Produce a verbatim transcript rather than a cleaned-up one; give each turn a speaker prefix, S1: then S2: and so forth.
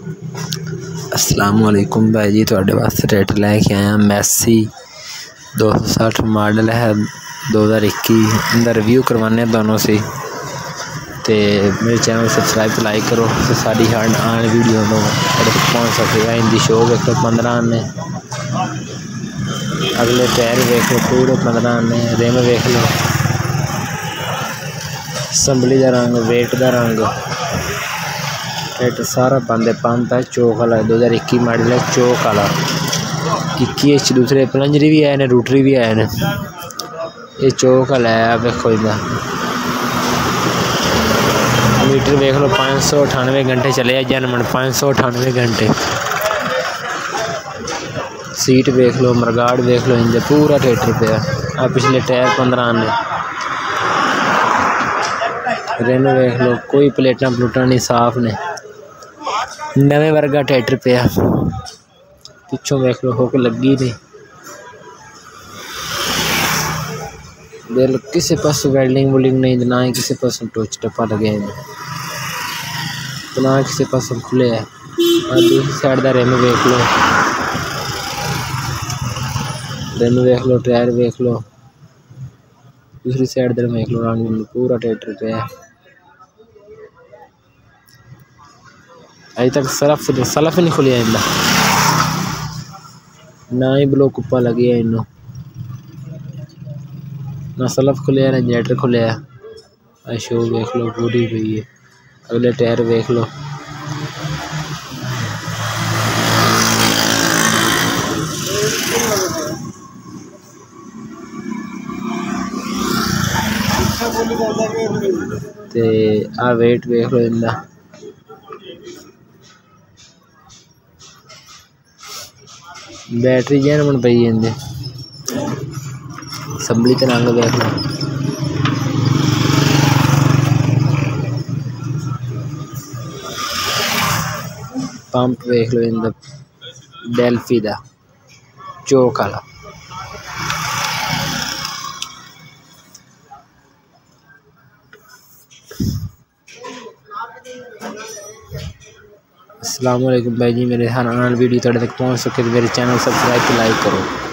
S1: अस्सलामुअलैकुम भाई जी, थोड़े वास्ते ट्रैक्टर लैके आया मैसी दो सौ साठ मॉडल है दो हज़ार इक्की। इनका रिव्यू करवाने दोनों से ते मेरे चैनल सब्सक्राइब तो लाइक करो तो सारी हर आने वीडियो तो पहुँच सके। इनकी शो वेख लो पंद्रह आने, अगले टायर वेख लो पूरे पंद्रह आने, रिम वेख लो, असम्बली का रंग, वेट का रंग, ट्रैक्टर सारा बंद है। पंप है चौक वाला, दो हज़ार इक्की मॉडल है चौक वाला। इक्की इंच दूसरे प्लंजर भी आए ने, रूटरी भी आए ने। ये चौक वाला है, देखो इधर मीटर देख लो पाँच सौ अठानवे घंटे चले जनमन पाँच सौ अठानवे घंटे। सीट देख लो, मरगाड़ देख लो, इनका पूरा ट्रैक्टर पे है। पिछले टायर पंद्रह आने, रिम देख लो, कोई प्लेटा प्लूटा नहीं, साफ ने, नवे वर्गा ट्रैक्टर पे है। पिछों देख लो हुक लगी नहीं, बिल किसी पास वेल्डिंग वुलिंग नहीं, ना ही किसी पास टोच टप्पा लगे हैं, तो ना किसी पास खुले है। दूसरी साइड का रिम देख लो, रिम देख लो, टायर देख लो, दूसरी साइड का देख लो, रंग पूरा ट्रैक्टर पे है। अभी तक सलफ सलफ नहीं खुलिया इनका, ना ही ब्लॉक उप्पर लगे है इन्हों, ना सलफ खुलिया ना जनरेटर खुलिया। शो देख लो पूरी हुई है। अगले टायर देख लो, ते आ वेट देख लो इनका, बैटरी जैन पई इनके, असम्बली का रंग देख लो, पंप देख लो इनका डेल्फी का चौक वाला। अस्सलामुअलैकुम भाई जी, मेरे हर आने वीडियो तक पहुँच सके तो मेरे चैनल सब्सक्राइब लाइक करो।